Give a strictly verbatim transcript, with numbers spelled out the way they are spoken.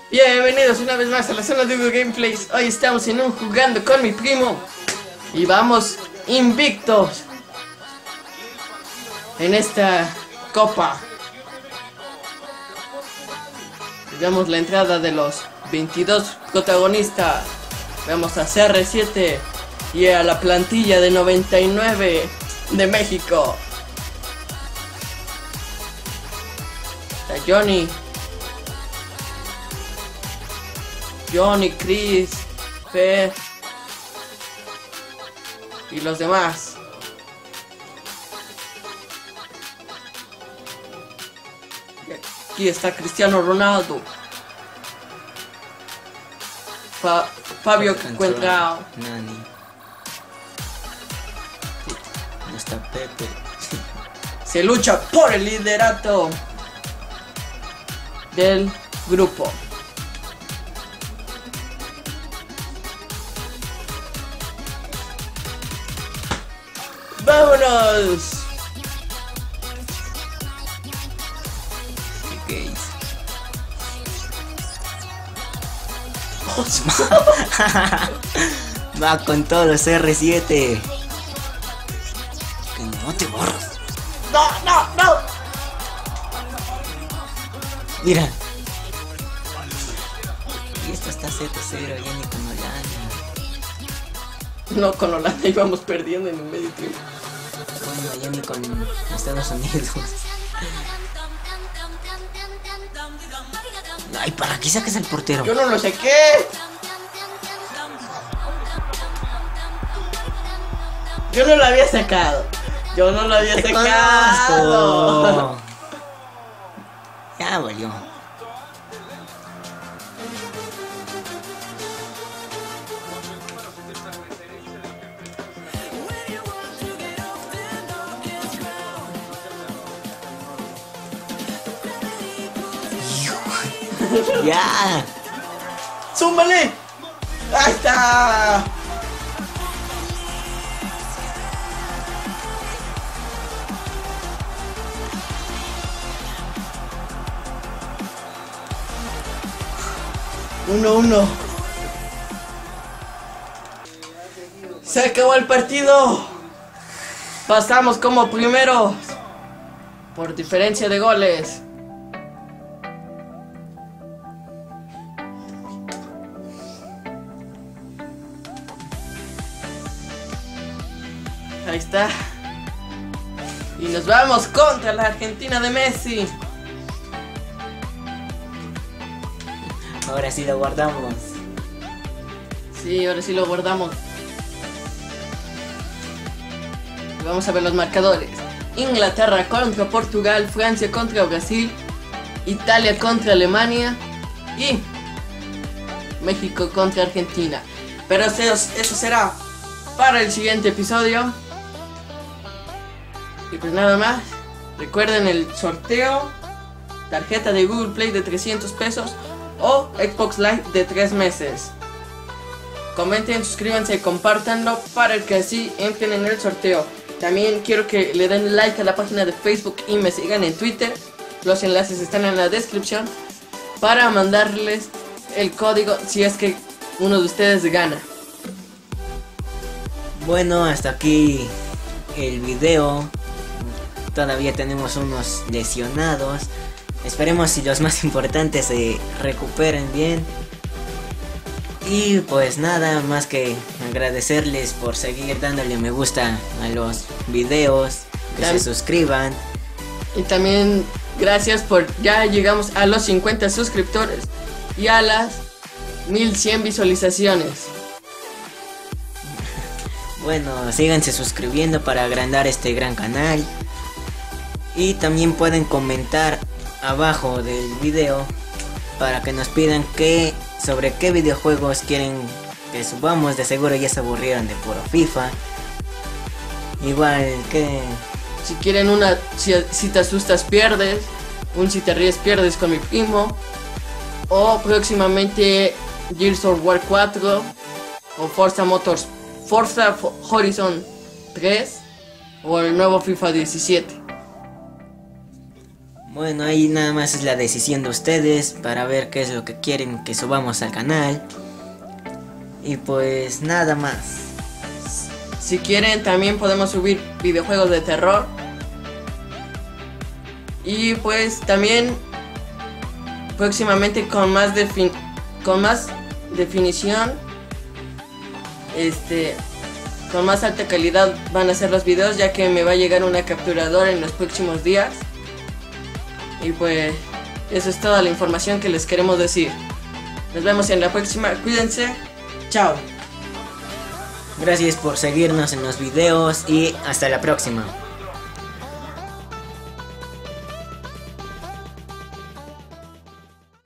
Bienvenidos una vez más a la zona de Hugo Gameplays. Hoy estamos en un jugando con mi primo y vamos invictos en esta copa. Veamos la entrada de los veintidós protagonistas. Vemos a C R siete y a la plantilla de noventa y nueve de México. Está Johnny, Johnny, Chris, Fer y los demás. Aquí está Cristiano Ronaldo, Fa Fabio Cuentrao, Nani. No está Pepe. Se lucha por el liderato del grupo. ¡Vámonos! ¿Qué hice? Va con todos los R siete. Que no te borras. ¡No, no, no! Mira. Y esto está cero cero, ya ni con Holanda. No, con Holanda íbamos perdiendo en el medio tiempo. Bueno, ya ni con Estados Unidos. Ay, ¿para qué sacas al portero? Yo no lo sé qué. Yo no lo había sacado. Yo no lo había Te sacado. conozco. Ya valió. Ya. ¡Súmale! ¡Ahí está! Uno, uno. Se acabó el partido. Pasamos como primeros por diferencia de goles. Ahí está. Y nos vamos contra la Argentina de Messi. Ahora sí lo guardamos. Sí, ahora sí lo guardamos. Vamos a ver los marcadores. Inglaterra contra Portugal, Francia contra Brasil, Italia contra Alemania y México contra Argentina. Pero eso, eso será para el siguiente episodio. Y pues nada más. Recuerden el sorteo: tarjeta de Google Play de trescientos pesos o Xbox Live de tres meses. Comenten, suscríbanse, compártanlo para que así entren en el sorteo. También quiero que le den like a la página de Facebook y me sigan en Twitter. Los enlaces están en la descripción para mandarles el código si es que uno de ustedes gana. Bueno, hasta aquí el video. Todavía tenemos unos lesionados. Esperemos si los más importantes se recuperen bien. Y pues nada más que agradecerles por seguir dándole me gusta a los videos, que se suscriban. Y también gracias por ya llegamos a los cincuenta suscriptores y a las mil cien visualizaciones. Bueno, síganse suscribiendo para agrandar este gran canal. Y también pueden comentar abajo del video para que nos pidan que sobre qué videojuegos quieren que subamos. De seguro ya se aburrieron de puro FIFA. Igual que si quieren una si, si te asustas pierdes, un si te ríes pierdes con mi primo, o próximamente Gears of War cuatro o Forza Motors Forza Horizon tres o el nuevo FIFA diecisiete. Bueno, ahí nada más es la decisión de ustedes para ver qué es lo que quieren que subamos al canal. Y pues nada más. Si quieren también podemos subir videojuegos de terror. Y pues también próximamente con más defin con más definición, este con más alta calidad van a ser los videos, ya que me va a llegar una capturadora en los próximos días. Y pues eso es toda la información que les queremos decir. Nos vemos en la próxima, cuídense, chao. Gracias por seguirnos en los videos y hasta la próxima.